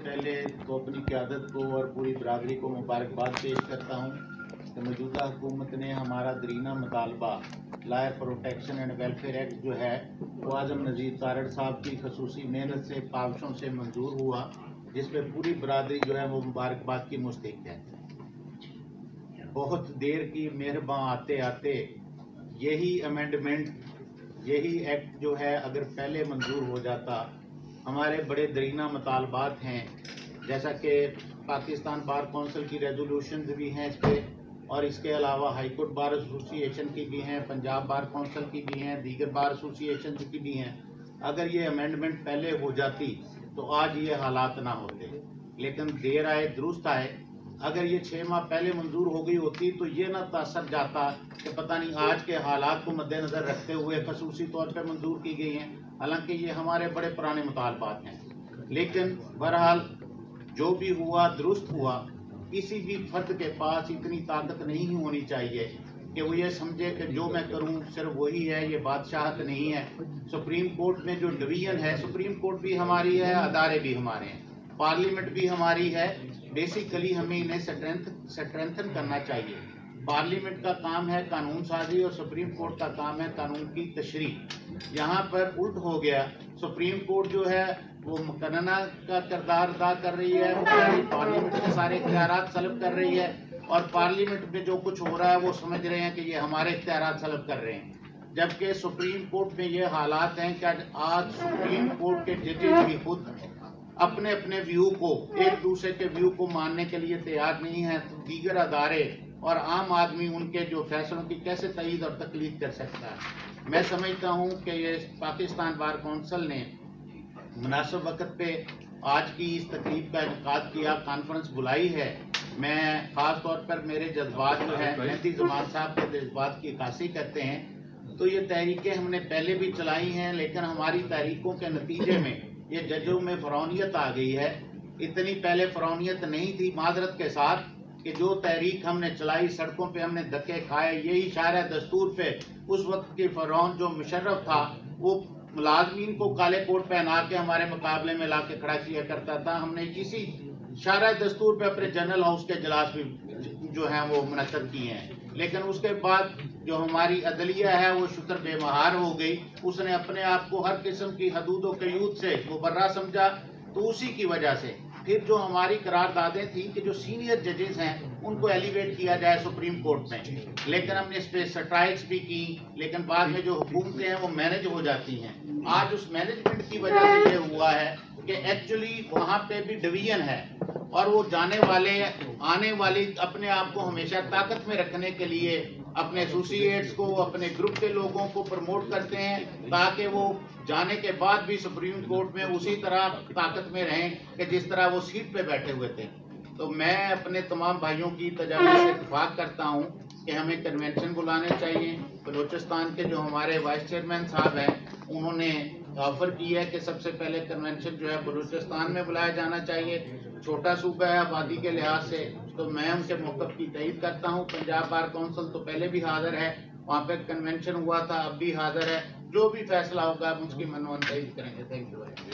पहले तो अपनी क़यादत को और पूरी बरादरी को मुबारकबाद पेश करता हूँ कि मौजूदा हुकूमत ने हमारा दरीना मुतालबा lawyer protection and welfare act जो है वो आज़म नज़ीर तारड़ साहब की खसूसी मेहनत से काविशों से मंजूर हुआ, जिस पे पूरी बरादरी जो है वो मुबारकबाद की मुस्तहिक है। बहुत देर की मेहरबान आते आते यही अमेंडमेंट, यही एक्ट जो है अगर पहले मंजूर हो जाता, हमारे बड़े दरीना मुतालबात हैं, जैसा कि पाकिस्तान बार कौंसिल की रेजोल्यूशन भी हैं इस पर, और इसके अलावा हाई कोर्ट बार एसोसिएशन की भी हैं, पंजाब बार कौंसिल की भी हैं, दीगर बार एसोसिएशन की भी हैं। अगर ये अमेंडमेंट पहले हो जाती तो आज ये हालात ना होते, लेकिन देर आए दुरुस्त आए। अगर ये 6 माह पहले मंजूर हो गई होती तो ये ना तासर जाता कि पता नहीं आज के हालात को मद्देनजर रखते हुए खसूसी तौर पर मंजूर की गई हैं, हालांकि ये हमारे बड़े पुराने मुतालबात हैं। लेकिन बहरहाल जो भी हुआ दुरुस्त हुआ। किसी भी फर्द के पास इतनी ताकत नहीं होनी चाहिए कि वो ये समझे कि जो मैं करूं सिर्फ वही है, ये बादशाहत नहीं है। सुप्रीम कोर्ट में जो डिवीजन है, सुप्रीम कोर्ट भी हमारी है, अदारे भी हमारे हैं, पार्लियामेंट भी हमारी है। बेसिकली हमें इन्हें स्ट्रेंथन करना चाहिए। पार्लियामेंट का काम है कानून साजी और सुप्रीम कोर्ट का काम है कानून की तशरीह। यहाँ पर उल्ट हो गया, सुप्रीम कोर्ट जो है वो मुकन्ना का किरदार अदा कर रही है, वो पार्लियामेंट के सारे इख्तियारात सल्ब कर रही है, और पार्लियामेंट में जो कुछ हो रहा है वो समझ रहे हैं कि ये हमारे इख्तियारात सल्ब कर रहे हैं। जबकि सुप्रीम कोर्ट में ये हालात हैं कि आज सुप्रीम कोर्ट के जजेज भी खुद अपने अपने व्यू को, एक दूसरे के व्यू को मानने के लिए तैयार नहीं है, तो दीगर अदारे और आम आदमी उनके जो फैसलों की कैसे तईद और तकलीद कर सकता है। मैं समझता हूँ कि ये पाकिस्तान बार कौंसिल ने मुनासिब वक्त पे आज की इस तकरीब का इनेकाद किया, कॉन्फ्रेंस बुलाई है। मैं ख़ास तौर पर मेरे जज्बात जो है मेहदी ज़मान साहब के जज्बात की अक्कासी करते हैं। तो ये तहरीकें हमने पहले भी चलाई हैं, लेकिन हमारी तहरीकों के नतीजे में ये जजों में फ़रौनियत आ गई है। इतनी पहले फ़रौनियत नहीं थी, माजरत के साथ, कि जो तहरीक हमने चलाई, सड़कों पे हमने धक्के खाए, यही शायर दस्तूर पे उस वक्त के फ़रौन जो मुशर्रफ था वो मुलाजमीन को काले कोट पहना के हमारे मुकाबले में ला के खड़ा किया करता था। हमने इसी शायर दस्तूर पे अपने जनरल हाउस के इजलास भी जो हैं वो मुनक्कद किए हैं। लेकिन उसके बाद जो हमारी अदलिया है वो शुक्र बेमहार हो गई, उसने अपने आप को हर किस्म की हदूद व क़यूद से मुबर्रा समझा। तो उसी की वजह से फिर जो हमारी करारदादें थी कि जो सीनियर जजेस हैं उनको एलिवेट किया जाए सुप्रीम कोर्ट में, लेकिन हमने इस पर स्ट्राइक्स भी की, लेकिन बाद में जो हुकूमतें हैं वो मैनेज हो जाती हैं। आज उस मैनेजमेंट की वजह से ये हुआ है कि एक्चुअली वहाँ पे भी डिवीजन है, और वो जाने वाले आने वाली अपने आप को हमेशा ताकत में रखने के लिए अपने एसोसिएट्स को, अपने ग्रुप के लोगों को प्रमोट करते हैं, ताकि वो जाने के बाद भी सुप्रीम कोर्ट में उसी तरह ताकत में रहें कि जिस तरह वो सीट पे बैठे हुए थे। तो मैं अपने तमाम भाइयों की तजावीज़ से इत्तेफाक करता हूँ कि हमें कन्वेंशन बुलाने चाहिए। बलूचिस्तान के जो हमारे वाइस चेयरमैन साहब हैं उन्होंने ऑफर की है कि सबसे पहले कन्वेंशन जो है बलूचिस्तान में बुलाया जाना चाहिए। छोटा सूबा है आबादी के लिहाज से, तो मैं उनके मौक़िफ़ की तईद करता हूँ। पंजाब बार कौंसिल तो पहले भी हाजिर है, वहाँ पे कन्वेंशन हुआ था, अब भी हाजिर है। जो भी फैसला होगा हम उसकी मनोनयन करेंगे। Thank you.